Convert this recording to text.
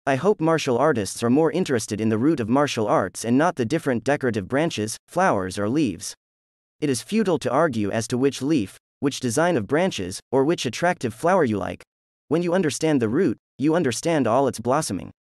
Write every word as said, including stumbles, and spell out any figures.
I hope martial artists are more interested in the root of martial arts and not the different decorative branches, flowers, or leaves. It is futile to argue as to which leaf, which design of branches, or which attractive flower you like. When you understand the root, you understand all its blossoming.